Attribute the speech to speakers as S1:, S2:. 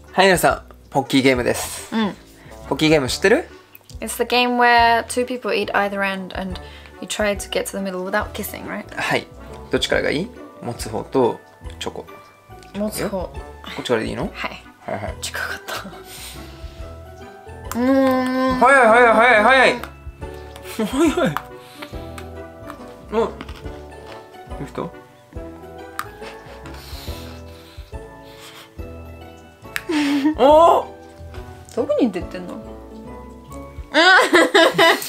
S1: はい、皆さん、ポッキーゲームです。ポッキーゲーム知ってる？
S2: It's the game where two people eat either end and you try to get to the middle without kissing, right?
S1: はい。どっちからがいい？持つ方とチョコ。
S2: 持つ方。
S1: こっちからでいいの？
S2: はい。
S1: はいはい。
S2: 近かった。
S1: 早い早い早い早い。早い。お、いい人？おお。
S2: どこに出てんの？